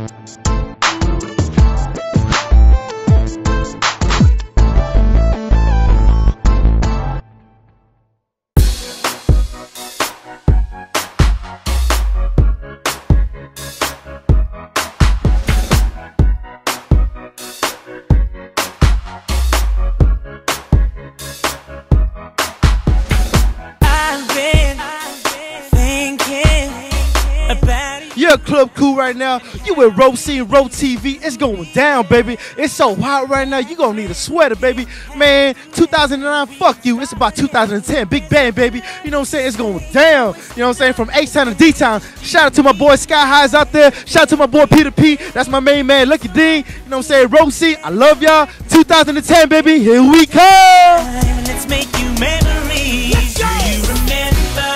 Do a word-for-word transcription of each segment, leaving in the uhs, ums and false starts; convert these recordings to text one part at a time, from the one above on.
You're Club Cool right now. You with Ro C and Ro T V. It's going down, baby. It's so hot right now. You gonna need a sweater, baby. Man, two thousand nine, fuck you. It's about two thousand ten. Big Bang, baby. You know what I'm saying? It's going down. You know what I'm saying? From H-Town to D-Town. Shout out to my boy Sky Highs out there. Shout out to my boy Peter P. That's my main man, Lucky D. You know what I'm saying? Ro C, I love y'all. two thousand ten, baby. Here we come. Let's make you memories. Let's go. Do you remember?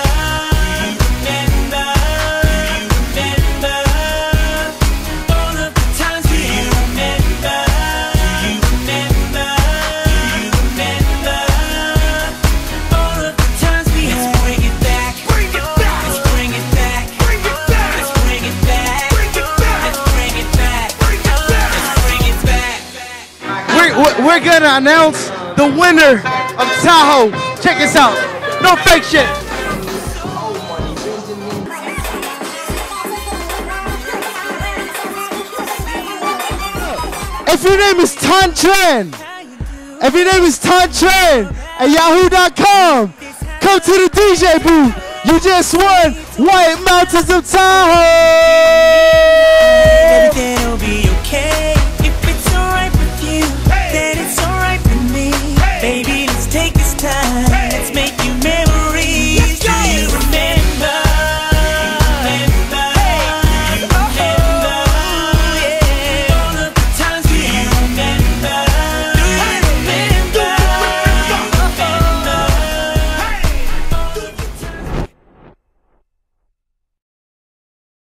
We're gonna announce the winner of Tahoe. Check this out. No fake shit. If your name is Tan Tran, if your name is Tan Tran at yahoo dot com, come to the D J booth. You just won White Mountains of Tahoe.